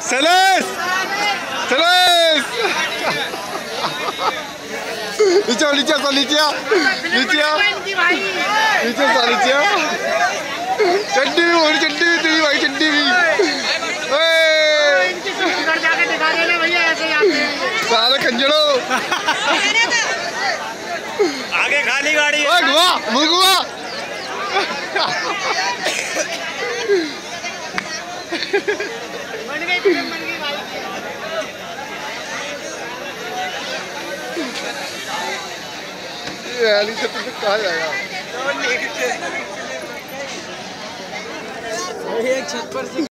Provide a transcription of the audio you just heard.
सलेस सलेस नीचे नीचे सा नीचे नीचे नीचे सा नीचे चड्डी भी और चड्डी भी तेरी भाई चड्डी भी घर जाके दिखा देना भैया ऐसे आते हैं सारे कंजड़ो आगे खाली गाड़ी ओए गुआ मुगुआ बन गई फिल्म बन गई भाई ये अली से तुझे कहाँ जाएगा एक छत पर